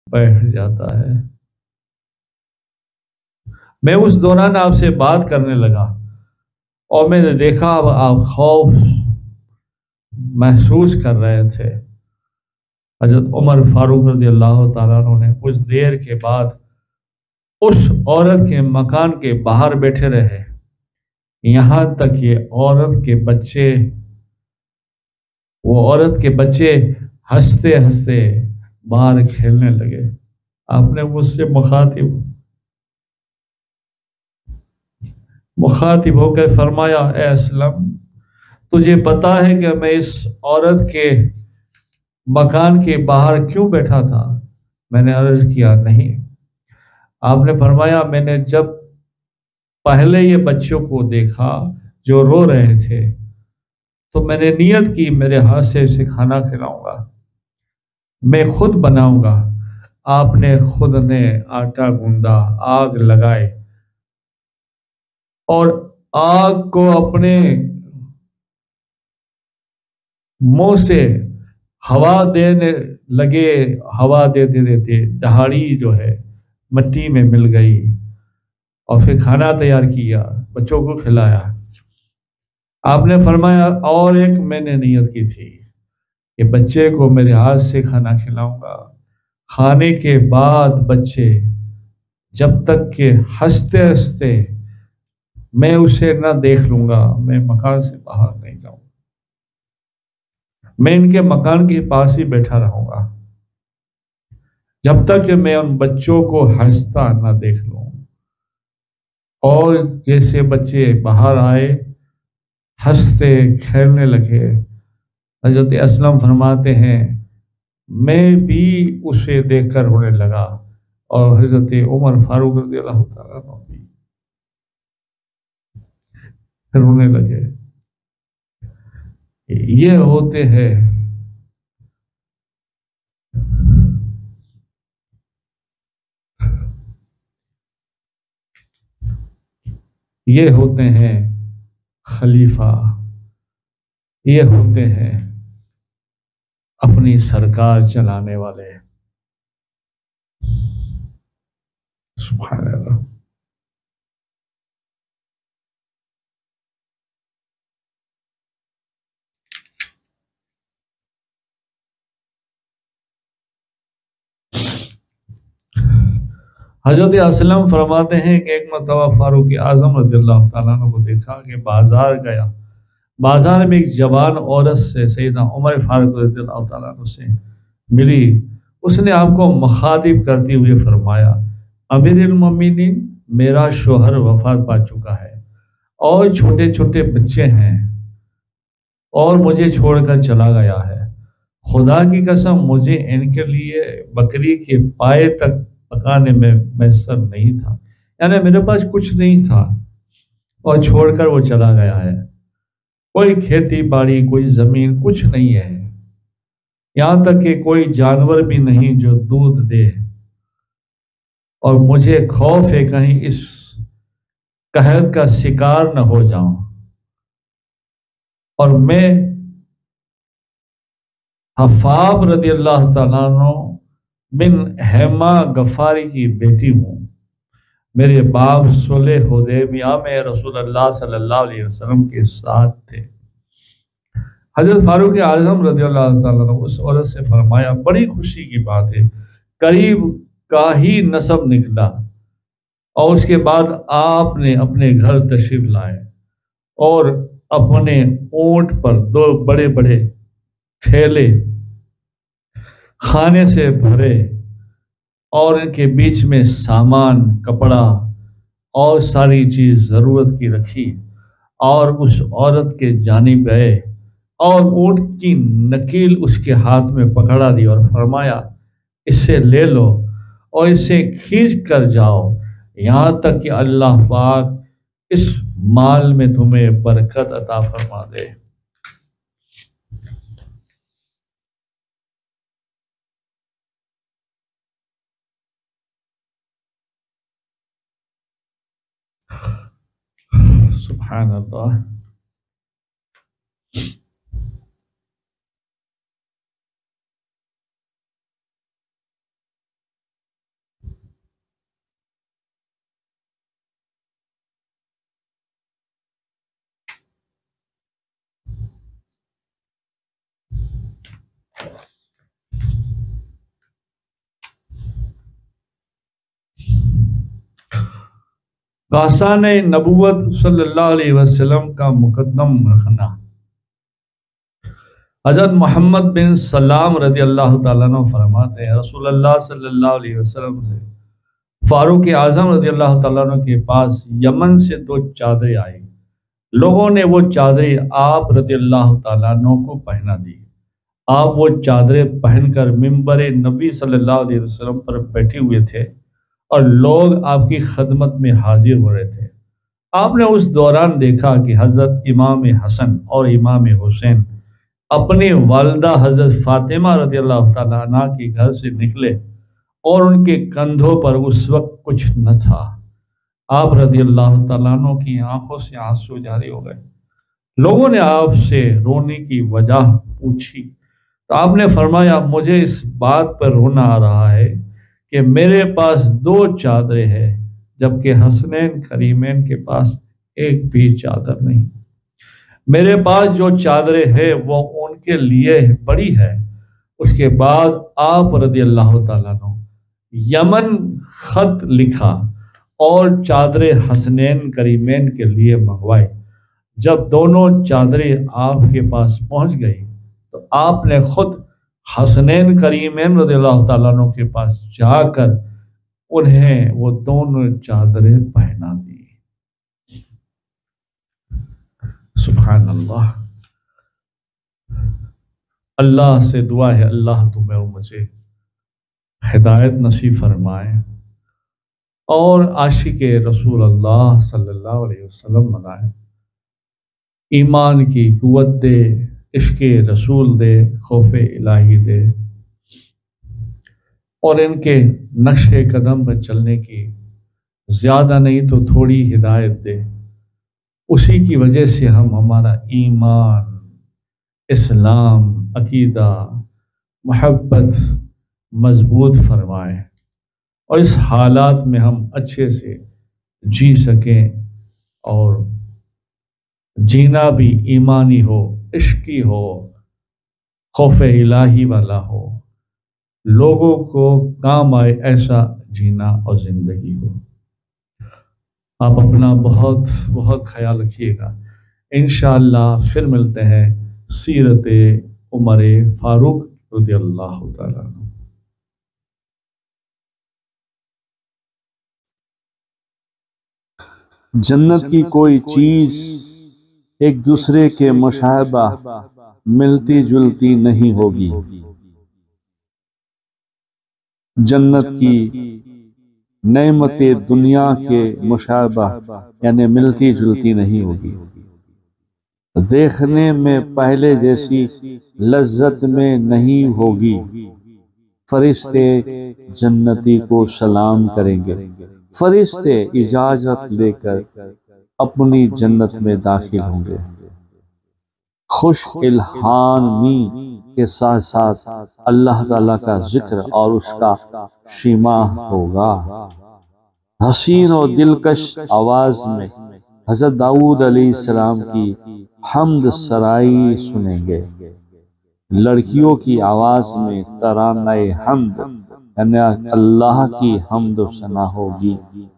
بیٹھ جاتا ہے۔ میں اس دوران آپ سے بات کرنے لگا اور میں نے دیکھا آپ خوف محسوس کر رہے تھے۔ حضرت عمر فاروق رضی اللہ تعالیٰ عنہ نے کچھ دیر کے بعد اس عورت کے مکان کے باہر بیٹھے رہے، یہاں تک کہ وہ عورت کے بچے ہنستے ہنستے باہر کھیلنے لگے۔ آپ نے مجھ سے مخاطب ہو کر فرمایا، اے اسلم، تجھے پتا ہے کہ میں اس عورت کے مکان کے باہر کیوں بیٹھا تھا؟ میں نے عرض کیا، نہیں۔ آپ نے فرمایا، میں نے جب پہلے یہ بچوں کو دیکھا جو رو رہے تھے تو میں نے نیت کی میرے ہاتھ سے اسے کھانا کھلاؤں گا، میں خود بناؤں گا۔ آپ نے خود نے آٹا گوندا، آگ لگائے اور آگ کو اپنے منہ سے ہوا دینے لگے، ہوا دیتے دیتے دہاڑی جو ہے مٹی میں مل گئی اور پھر کھانا تیار کیا، بچوں کو کھلایا۔ آپ نے فرمایا، اور ایک میں نے نیت کی تھی کہ بچے کو میرے ہاتھ سے کھانا کھلاؤں گا، کھانے کے بعد بچے جب تک کہ ہنستے ہنستے میں اسے نہ دیکھ لوں گا، میں مکان سے باہر نہیں جاؤں گا، میں ان کے مکان کے پاس ہی بیٹھا رہوں گا جب تک کہ میں ان بچوں کو ہنستا نہ دیکھ لوں۔ اور جیسے بچے باہر آئے، ہنستے کھیلنے لگے، حضرت اسلم فرماتے ہیں میں بھی اسے دیکھ کر رونے لگا اور حضرت عمر فاروق رضی اللہ تعالیٰ عنہ بھی رونے لگے۔ یہ ہوتے ہیں خلیفہ، یہ ہوتے ہیں اپنی سرکار چلانے والے۔ سبحان اللہ۔ حضرت اسلم فرماتے ہیں کہ ایک مرتبہ فاروق اعظم رضی اللہ تعالیٰ عنہ کو دیکھا کہ بازار گیا، بازار میں ایک جوان عورت سے سیدنا عمر فاروق رضی اللہ تعالیٰ عنہ سے ملی۔ اس نے آپ کو مخاطب کرتے ہوئے فرمایا، امیر المومنین، میرا شوہر وفات پا چکا ہے اور چھوٹے چھوٹے بچے ہیں اور مجھے چھوڑ کر چلا گیا ہے، خدا کی قسم مجھے ان کے لیے بکری کے پائے تک پکانے میں میسر نہیں تھا، یعنی میرے پاس کچھ نہیں تھا اور چھوڑ کر وہ چلا گیا ہے، کوئی کھیتی باڑی، کوئی زمین، کچھ نہیں ہے، یہاں تک کہ کوئی جانور بھی نہیں جو دودھ دے، اور مجھے خوف ہے کہیں اس قحط کا شکار نہ ہو جاؤں، اور میں حفاب رضی اللہ تعالیٰ عنہ بن حیمہ غفاری کی بیٹی ہوں، میرے باپ صلح حدیبیہ میں رسول اللہ صلی اللہ علیہ وسلم کے ساتھ تھے۔ حضرت فاروق اعظم رضی اللہ تعالیٰ عنہ اس عورت سے فرمایا، بڑی خوشی کی بات ہے، قریب کا ہی نسب نکلا، اور اس کے بعد آپ نے اپنے گھر تشریف لائے اور اپنے اونٹ پر 2 بڑے بڑے تھیلے کھانے سے بھرے اور ان کے بیچ میں سامان، کپڑا اور ساری چیز ضرورت کی رکھی، اور اس عورت کے جانب گئے اور اونٹ کی نکیل اس کے ہاتھ میں پکڑا دی اور فرمایا، اسے لے لو اور اسے کھینچ کر جاؤ یہاں تک کہ اللہ پاک اس مال میں تمہیں برکت عطا فرما دے۔ سبحان اللہ۔ کاسان نبوت صلی اللہ علیہ وسلم کا مقدم رکھنا۔ حضرت محمد بن سلام رضی اللہ تعالیٰ عنہ فرماتے ہیں رسول اللہ صلی اللہ علیہ وسلم سے فاروق اعظم رضی اللہ تعالیٰ عنہ کے پاس یمن سے 2 چادریں آئی۔ لوگوں نے وہ چادریں آپ رضی اللہ تعالیٰ عنہ کو پہنا دی۔ آپ وہ چادریں پہن کر منبر نبی صلی اللہ علیہ وسلم پر بیٹھے ہوئے تھے اور لوگ آپ کی خدمت میں حاضر ہو رہے تھے۔ آپ نے اس دوران دیکھا کہ حضرت امام حسن اور امام حسین اپنی والدہ حضرت فاطمہ رضی اللہ تعالیٰ عنہ کے گھر سے نکلے اور ان کے کندھوں پر اس وقت کچھ نہ تھا۔ آپ رضی اللہ تعالیٰ عنہ کی آنکھوں سے آنسو جاری ہو گئے۔ لوگوں نے آپ سے رونے کی وجہ پوچھی تو آپ نے فرمایا مجھے اس بات پر رونا آ رہا ہے کہ میرے پاس 2 چادریں ہیں جبکہ حسنین کریمین کے پاس ایک بھی چادر نہیں۔ میرے پاس جو چادریں ہیں وہ ان کے لیے بڑی ہے۔ اس کے بعد آپ رضی اللہ تعالیٰ عنہ یمن خط لکھا اور چادریں حسنین کریمین کے لیے منگوائی۔ جب دونوں چادریں آپ کے پاس پہنچ گئی تو آپ نے خود حسنین کریمین رضی اللہ تعالیٰ عنہ کے پاس جا کر انہیں وہ دونوں چادریں پہنا دی۔ سبحان اللہ۔ اللہ سے دعا ہے اللہ تمہیں اور مجھے ہدایت نصیب فرمائے اور عاشق رسول اللہ صلی اللہ علیہ وسلم بنائے، ایمان کی قوت دے، عشق رسول دے، خوف الہی دے اور ان کے نقش قدم پر چلنے کی زیادہ نہیں تو تھوڑی ہدایت دے۔ اسی کی وجہ سے ہمارا ایمان، اسلام، عقیدہ، محبت مضبوط فرمائے اور اس حالات میں ہم اچھے سے جی سکیں اور جینا بھی ایمانی ہو، عشقی ہو، خوف الہی والا ہو، لوگوں کو کام آئے ایسا جینا اور زندگی ہو۔ آپ اپنا بہت بہت خیال رکھیے گا۔ انشاءاللہ پھر ملتے ہیں سیرت عمر فاروق رضی اللہ تعالیٰ عنہ۔ جنت کی کوئی چیز ایک دوسرے کے مشابہ ملتی جلتی نہیں ہوگی۔ جنت کی نعمت دنیا کے مشابہ یعنی ملتی جلتی نہیں ہوگی۔ دیکھنے میں پہلے جیسی لذت میں نہیں ہوگی۔ فرشتے جنتی کو سلام کریں گے۔ فرشتے اجازت لے کر اپنی جنت میں داخل ہوں گے۔ خوش الحانی کے ساتھ ساتھ اللہ تعالیٰ کا ذکر اور اس کا شیما ہوگا۔ حسین و دلکش آواز میں حضرت داؤد علیہ السلام کی حمد سرائی سنیں گے۔ لڑکیوں کی آواز میں ترانہ حمد یعنی اللہ کی حمد و ثنا ہوگی۔